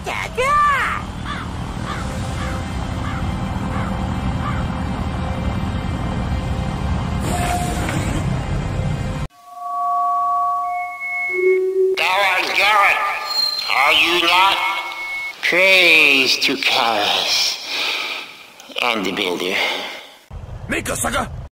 Garrett, are you not? Praise to Karras and the builder. Make a sucker!